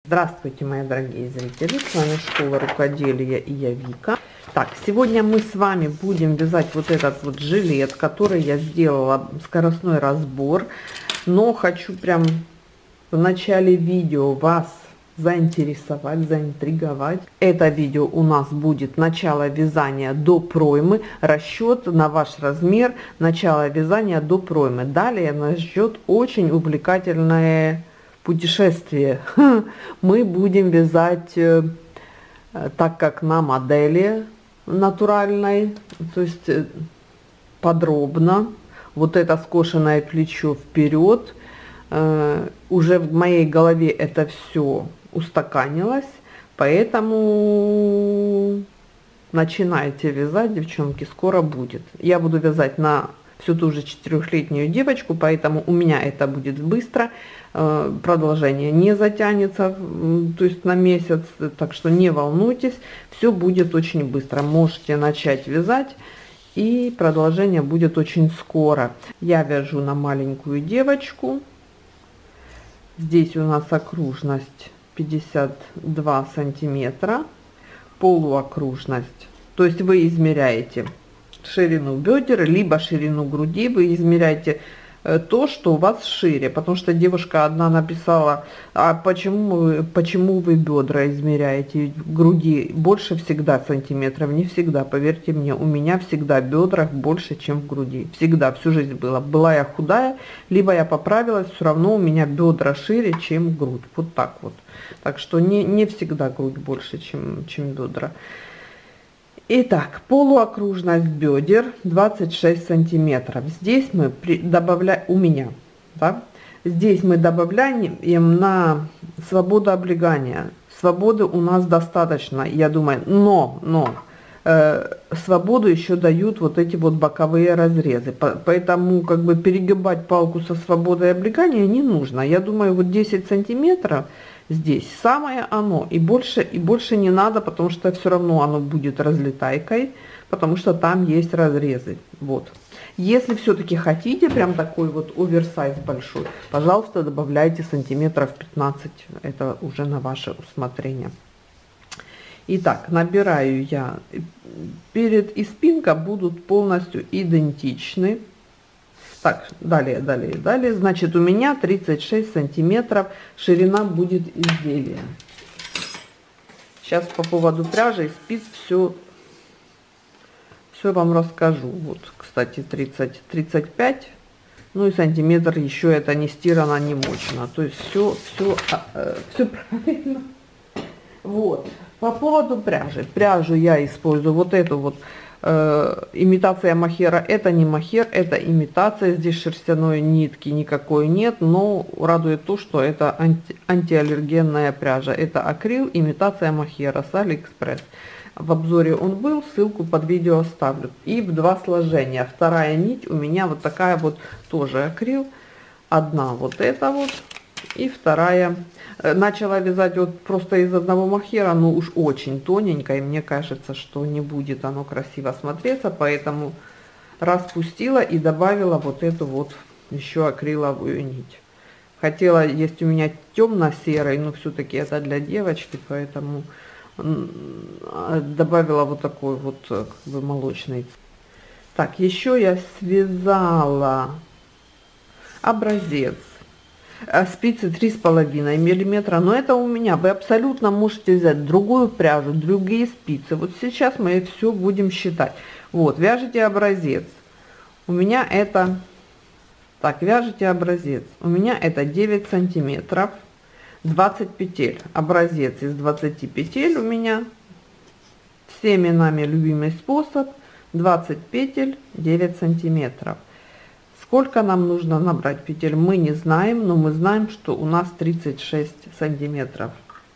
Здравствуйте, мои дорогие зрители, с вами Школа Рукоделия и я Вика. Так, сегодня мы с вами будем вязать вот этот вот жилет, который я сделала скоростной разбор, но хочу прям в начале видео вас заинтересовать, заинтриговать. Это видео у нас будет начало вязания до проймы, расчет на ваш размер, начало вязания до проймы. Далее нас ждет очень увлекательное путешествие. Мы будем вязать так, как на модели натуральной, то есть подробно. Вот это скошенное плечо вперед. Уже в моей голове это все устаканилось, поэтому начинайте вязать, девчонки, скоро будет. Я буду вязать на всю ту же 4-летнюю девочку, поэтому у меня это будет быстро, продолжение не затянется, то есть на месяц, так что не волнуйтесь, все будет очень быстро. Можете начать вязать, и продолжение будет очень скоро. Я вяжу на маленькую девочку. Здесь у нас окружность 52 сантиметра, полуокружность, то есть вы измеряете ширину бедер, либо ширину груди, вы измеряете то, что у вас шире, потому что девушка одна написала, а почему вы бедра измеряете, груди больше всегда сантиметров, не всегда, поверьте мне, у меня всегда в бедрах больше, чем в груди, всегда, всю жизнь было, была я худая, либо я поправилась, все равно у меня бедра шире, чем грудь, вот так вот, так что не всегда грудь больше, чем бедра. Итак, полуокружность бедер 26 сантиметров. Здесь мы добавляем, у меня, да, здесь мы добавляем на свободу облегания. Свободы у нас достаточно, я думаю, но свободу еще дают вот эти вот боковые разрезы. Поэтому как бы перегибать палку со свободой облегания не нужно. Я думаю, вот 10 сантиметров здесь самое оно, и больше не надо, потому что все равно оно будет разлетайкой, потому что там есть разрезы. Вот. Если все-таки хотите прям такой вот оверсайз большой, пожалуйста, добавляйте сантиметров 15, это уже на ваше усмотрение. Итак, набираю я, перед и спинка будут полностью идентичны. Так, далее, значит, у меня 36 сантиметров ширина будет изделия. Сейчас по поводу пряжи и спиц все вам расскажу. Вот, кстати, 35, ну и сантиметр еще это не стирано, не мочено. То есть все правильно. Вот, по поводу пряжи. Пряжу я использую вот эту вот. Имитация мохера, это не мохер, это имитация, здесь шерстяной нитки никакой нет, но радует то, что это антиаллергенная пряжа, это акрил, имитация мохера с Алиэкспресс. В обзоре он был, ссылку под видео оставлю. И в 2 сложения, вторая нить у меня вот такая вот, тоже акрил, одна вот эта вот и вторая. Начала вязать вот просто из одного мохера, но уж очень тоненько, и мне кажется, что не будет оно красиво смотреться, поэтому распустила и добавила вот эту вот еще акриловую нить. Хотела, есть у меня темно-серый, но все-таки это для девочки, поэтому добавила вот такой вот как бы молочный. Так, еще я связала образец. Спицы 3,5 миллиметра, но это у меня, вы абсолютно можете взять другую пряжу, другие спицы. Вот сейчас мы все будем считать. Вот, вяжите образец, у меня это, так, вяжите образец, у меня это 9 сантиметров, 20 петель, образец из 20 петель у меня, всеми нами любимый способ, 20 петель, 9 сантиметров. Сколько нам нужно набрать петель, мы не знаем, но мы знаем, что у нас 36 сантиметров.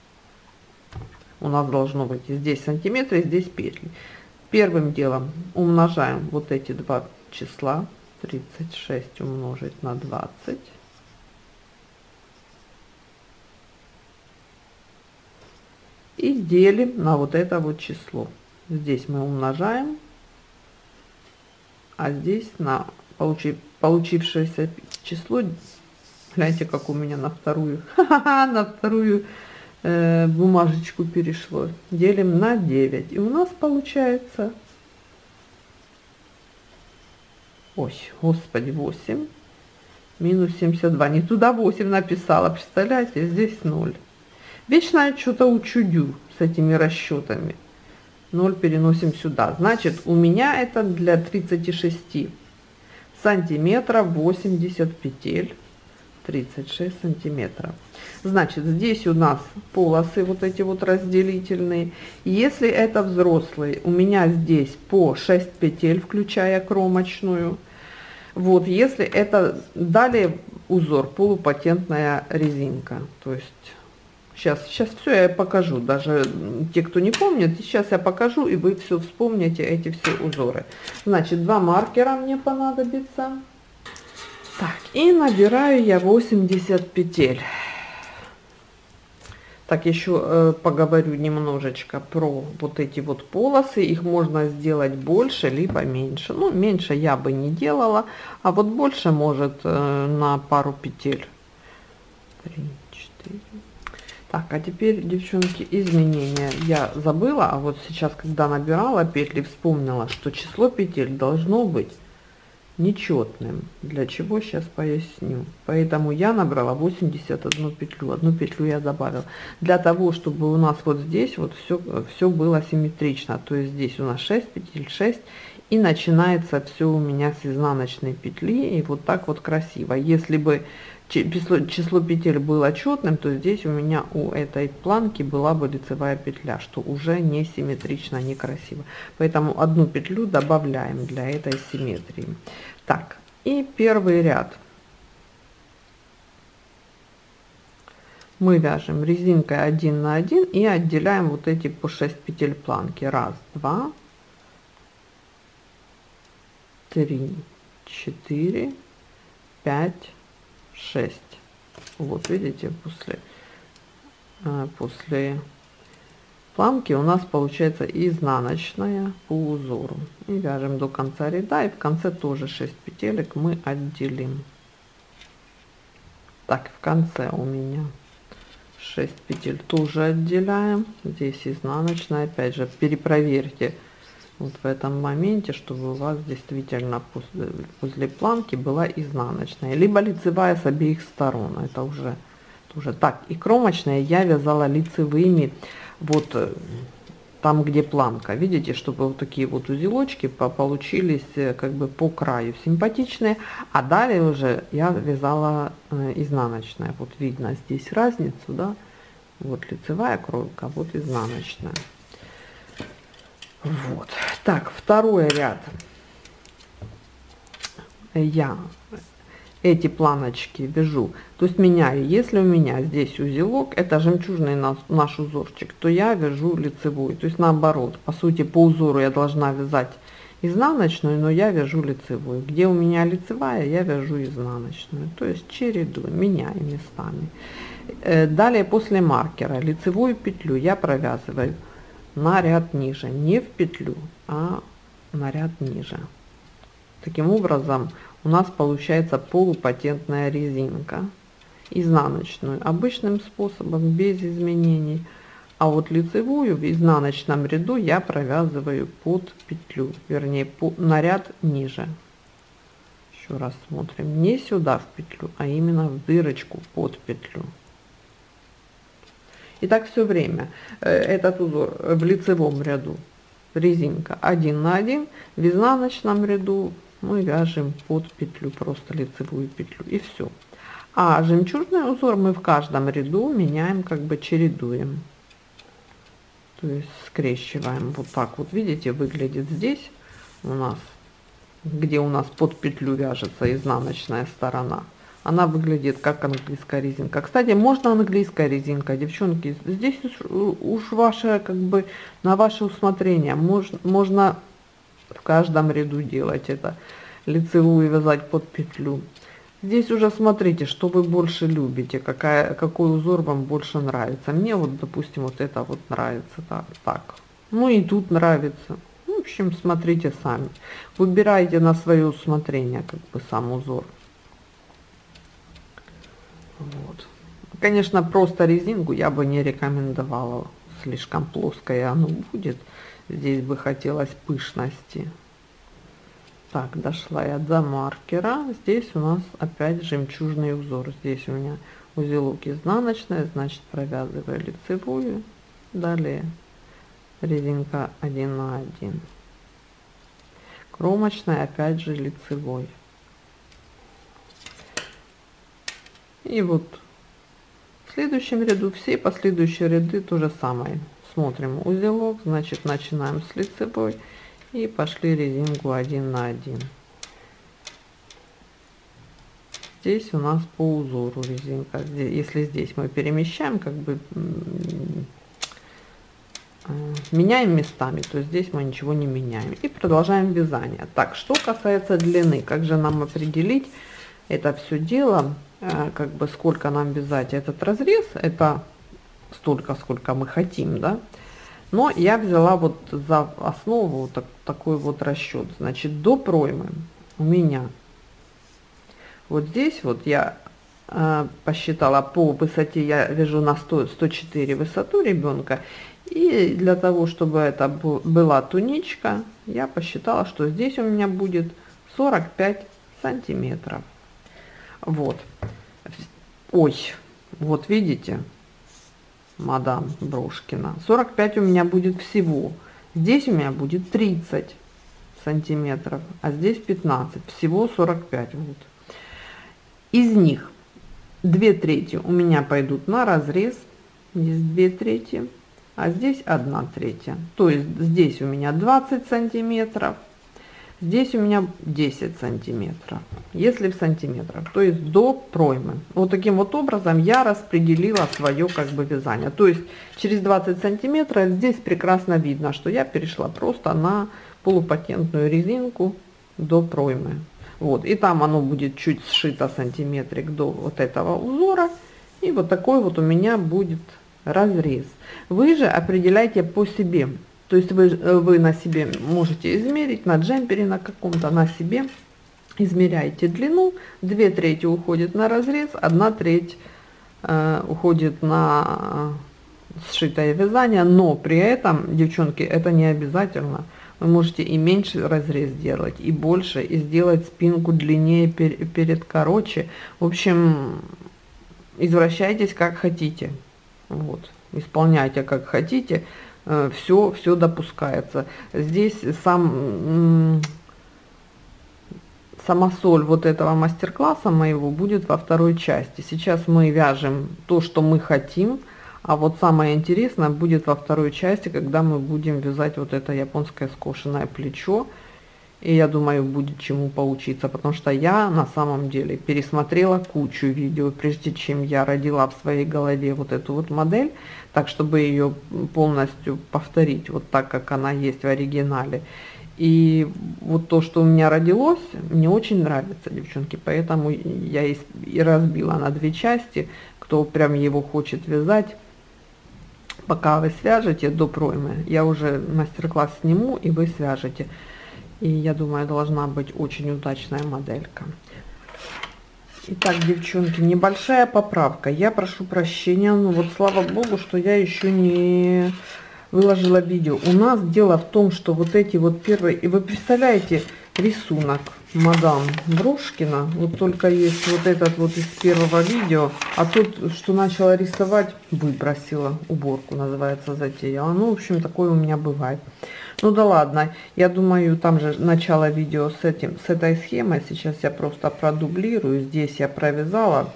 У нас должно быть здесь сантиметры, здесь петли. Первым делом умножаем вот эти два числа. 36 умножить на 20. И делим на вот это вот число. Здесь мы умножаем, а здесь на получившееся число, гляньте, как у меня на вторую, на вторую бумажечку перешло. Делим на 9. И у нас получается... Ой, господи, 8 минус 72. Не туда 8 написала, представляете, здесь 0. Вечно я что-то учудю с этими расчетами. 0 переносим сюда. Значит, у меня это для 36 сантиметров 80 петель. 36 сантиметров. Значит, здесь у нас полосы вот эти вот разделительные. Если это взрослый, у меня здесь по 6 петель, включая кромочную. Вот, если это далее узор полупатентная резинка, то есть сейчас все я покажу, даже те, кто не помнит, сейчас я покажу, и вы все вспомните, эти все узоры. Значит, 2 маркера мне понадобится. Так, и набираю я 80 петель. Так, еще поговорю немножечко про вот эти вот полосы. Их можно сделать больше, либо меньше. Ну, меньше я бы не делала, а вот больше может на пару петель. 3, 4. Так, а теперь, девчонки, изменения. Я забыла, а вот сейчас, когда набирала петли, вспомнила, что число петель должно быть нечетным. Для чего, сейчас поясню. Поэтому я набрала 81 петлю. Одну петлю я добавила для того, чтобы у нас вот здесь вот все было симметрично. То есть здесь у нас 6 петель, 6, и начинается все у меня с изнаночной петли, и вот так вот красиво. Если бы число петель было четным, то здесь у меня у этой планки была бы лицевая петля, что уже не симметрично, некрасиво. Поэтому одну петлю добавляем для этой симметрии. Так, и первый ряд мы вяжем резинкой 1 на 1 и отделяем вот эти по 6 петель планки. 1, 2, 3, 4, 5, 6. Вот видите, после планки у нас получается изнаночная по узору. И вяжем до конца ряда, и в конце тоже 6 петелек мы отделим. Так, в конце у меня 6 петель тоже отделяем. Здесь изнаночная. Опять же, перепроверьте вот в этом моменте, чтобы у вас действительно после планки была изнаночная, либо лицевая с обеих сторон. Это уже так. И кромочная я вязала лицевыми вот там, где планка. Видите, чтобы вот такие вот узелочки получились как бы по краю симпатичные. А далее уже я вязала изнаночная. Вот видно здесь разницу, да? Вот лицевая кромка, вот изнаночная. Вот. Так, второй ряд. Я эти планочки вяжу, то есть меняю. Если у меня здесь узелок, это жемчужный наш узорчик, то я вяжу лицевую. То есть наоборот, по сути, по узору я должна вязать изнаночную, но я вяжу лицевую. Где у меня лицевая, я вяжу изнаночную. То есть чередую, меняю местами. Далее после маркера лицевую петлю я провязываю на ряд ниже, не в петлю, а на ряд ниже. Таким образом у нас получается полупатентная резинка. Изнаночную обычным способом, без изменений, а вот лицевую в изнаночном ряду я провязываю под петлю, вернее на ряд ниже. Еще раз смотрим, не сюда в петлю, а именно в дырочку под петлю. И так все время. Этот узор в лицевом ряду резинка 1 на 1, в изнаночном ряду мы вяжем под петлю, просто лицевую петлю, и все. А жемчужный узор мы в каждом ряду меняем, как бы чередуем, то есть скрещиваем. Вот так вот, видите, выглядит здесь у нас, где у нас под петлю вяжется изнаночная сторона. Она выглядит как английская резинка. Кстати, можно английская резинка, девчонки. Здесь уж ваше, как бы, на ваше усмотрение. Можно в каждом ряду делать это. Лицевую вязать под петлю. Здесь уже смотрите, что вы больше любите, какой узор вам больше нравится. Мне вот, допустим, вот это вот нравится. Так. Ну и тут нравится. В общем, смотрите сами. Выбирайте на свое усмотрение, как бы, сам узор. Вот. Конечно, просто резинку я бы не рекомендовала. Слишком плоское оно будет. Здесь бы хотелось пышности. Так, дошла я до маркера. Здесь у нас опять жемчужный узор. Здесь у меня узелок изнаночный, значит провязываю лицевую. Далее резинка 1 на 1. Кромочная, опять же лицевой. И вот в следующем ряду все последующие ряды то же самое. Смотрим узелок, значит начинаем с лицевой и пошли резинку 1 на 1. Здесь у нас по узору резинка. Если здесь мы перемещаем, как бы меняем местами, то здесь мы ничего не меняем. И продолжаем вязание. Так, что касается длины, как же нам определить это все дело, как бы сколько нам вязать этот разрез, это столько, сколько мы хотим, да. Но я взяла вот за основу такой вот расчет. Значит, до проймы у меня вот здесь вот я посчитала по высоте, я вяжу на 104 высоту ребенка. И для того, чтобы это была туничка, я посчитала, что здесь у меня будет 45 сантиметров. Вот. Ой, вот видите, мадам Брошкина, 45 у меня будет всего. Здесь у меня будет 30 сантиметров, а здесь 15, всего 45. Вот. Из них 2/3 у меня пойдут на разрез, здесь 2/3, а здесь 1/3. То есть здесь у меня 20 сантиметров, здесь у меня 10 сантиметров, если в сантиметрах, то есть до проймы. Вот таким вот образом я распределила свое как бы вязание. То есть через 20 сантиметров здесь прекрасно видно, что я перешла просто на полупатентную резинку до проймы. Вот, и там оно будет чуть сшито сантиметрик до вот этого узора, и вот такой вот у меня будет разрез. Вы же определяйте по себе, то есть вы на себе можете измерить, на джемпере на каком-то, на себе измеряете длину, 2/3 уходит на разрез, 1/3 уходит на сшитое вязание, но при этом, девчонки, это не обязательно. Вы можете и меньше разрез делать, и больше, и сделать спинку длиннее, перед короче. В общем, извращайтесь как хотите. Вот, исполняйте как хотите. Все допускается. Здесь сама соль вот этого мастер-класса моего будет во второй части. Сейчас мы вяжем то, что мы хотим. А вот самое интересное будет во второй части, когда мы будем вязать вот это японское скошенное плечо. И я думаю, будет чему поучиться, потому что я на самом деле пересмотрела кучу видео, прежде чем я родила в своей голове вот эту вот модель, так чтобы ее полностью повторить вот так, как она есть в оригинале. И вот то, что у меня родилось, мне очень нравится, девчонки, поэтому я и разбила на 2 части. Кто прям его хочет вязать, пока вы свяжете до проймы, я уже мастер-класс сниму, и вы свяжете. И я думаю, должна быть очень удачная моделька. Итак, девчонки, небольшая поправка. Я прошу прощения, ну вот слава богу, что я еще не выложила видео. У нас дело в том, что вот эти вот первые, и вы представляете, рисунок мадам Брошкина, вот только есть вот этот вот из первого видео, а тут, что начала рисовать, выбросила, уборку называется, затеяла. Ну, в общем, такое у меня бывает. Ну да ладно, я думаю, там же начало видео с этой схемой. Сейчас я просто продублирую. Здесь я провязала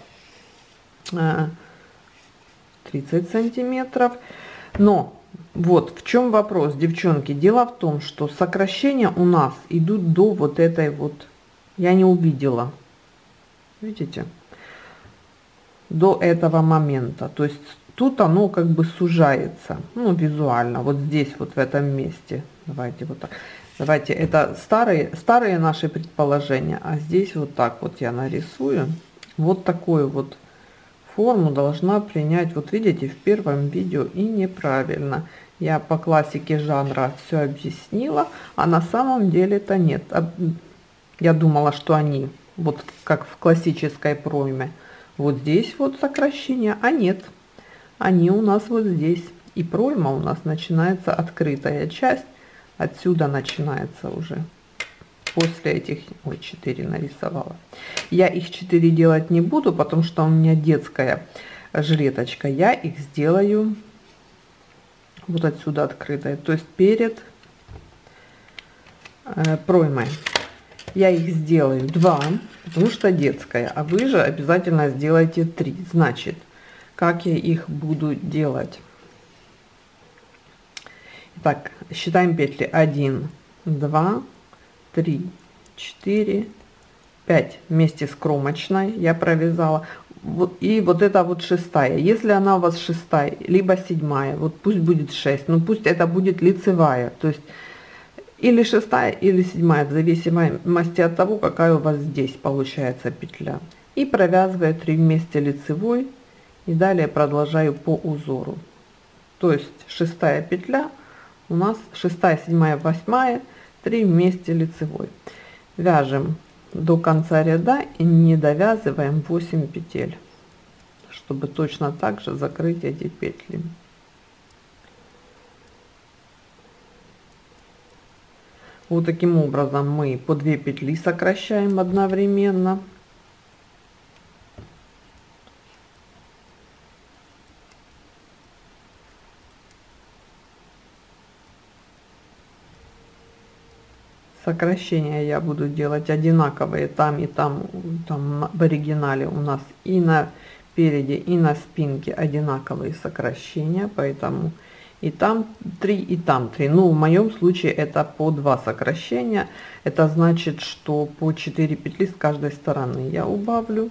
30 сантиметров. Но вот в чем вопрос, девчонки. Дело в том, что сокращения у нас идут до вот этой вот, я не увидела, видите, до этого момента. То есть тут оно как бы сужается, ну, визуально, вот здесь, вот в этом месте. Давайте вот так. Давайте, это старые наши предположения, а здесь вот так вот я нарисую. Вот такую вот форму должна принять, вот видите, в первом видео и неправильно. Я по классике жанра все объяснила, а на самом деле это нет. Я думала, что они, вот как в классической пройме, Вот здесь вот сокращения, а нет, они у нас вот здесь. И пройма у нас начинается открытая часть, отсюда начинается уже. После этих, ой, 4 нарисовала. Я их 4 делать не буду, потому что у меня детская жилеточка. Я их сделаю вот отсюда открытой, то есть перед проймой. Я их сделаю 2, потому что детская, а вы же обязательно сделайте 3. Значит, как я их буду делать? Так, считаем петли. 1, 2, 3, 4, 5 вместе с кромочной я провязала. Вот, и вот это вот шестая. Если она у вас шестая, либо седьмая, вот пусть будет 6, но пусть это будет лицевая. То есть или шестая, или седьмая, в зависимости от того, какая у вас здесь получается петля. И провязываю 3 вместе лицевой. И далее продолжаю по узору. То есть шестая петля у нас, шестая, седьмая, восьмая, 3 вместе лицевой. Вяжем до конца ряда и не довязываем 8 петель, чтобы точно так же закрыть эти петли. Вот таким образом мы по 2 петли сокращаем одновременно. Сокращения я буду делать одинаковые там и там в оригинале у нас и на переде, и на спинке одинаковые сокращения, поэтому и там 3, и там 3. Ну, в моем случае это по 2 сокращения. Это значит, что по 4 петли с каждой стороны я убавлю.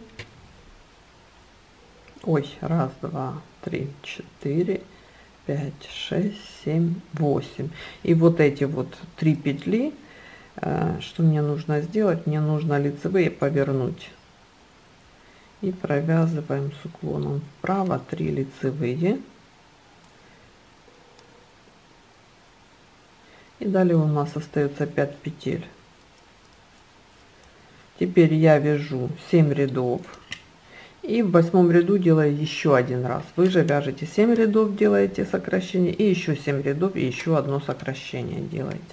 Ой, 1, 2, 3, 4, 5, 6, 7, 8. И вот эти вот 3 петли, что мне нужно сделать? Мне нужно лицевые повернуть. И провязываем с уклоном вправо 3 лицевые. И далее у нас остается 5 петель. Теперь я вяжу 7 рядов. И в 8 ряду делаю еще один раз. Вы же вяжете 7 рядов, делаете сокращение. И еще 7 рядов, и еще одно сокращение делаете.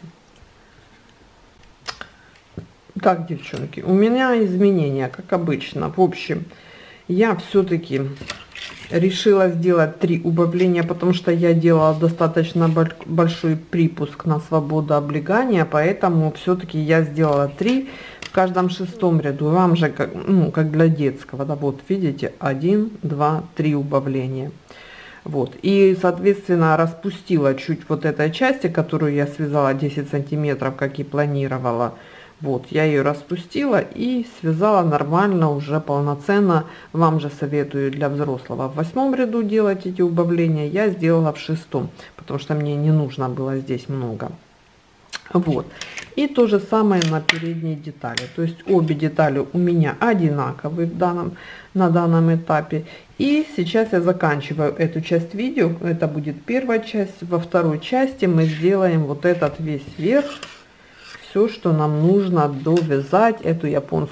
Так, девчонки, у меня изменения, как обычно. В общем, я все-таки решила сделать 3 убавления, потому что я делала достаточно большой припуск на свободу облегания, поэтому все-таки я сделала 3 в каждом 6 ряду. Вам же, как, ну, как для детского, да, вот видите, 1, 2, 3 убавления. Вот, и, соответственно, распустила чуть вот этой части, которую я связала 10 сантиметров, как и планировала. Вот, я ее распустила и связала нормально, уже полноценно. Вам же советую для взрослого в 8 ряду делать эти убавления. Я сделала в 6, потому что мне не нужно было здесь много. Вот, и то же самое на передней детали. То есть обе детали у меня одинаковые на данном этапе. И сейчас я заканчиваю эту часть видео. Это будет первая часть. Во второй части мы сделаем вот этот весь верх. Все, что нам нужно довязать эту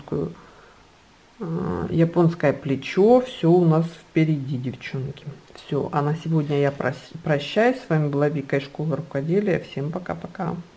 японское плечо, все у нас впереди, девчонки. Все, а на сегодня я прощаюсь. С вами была Вика из школы рукоделия. Всем пока-пока.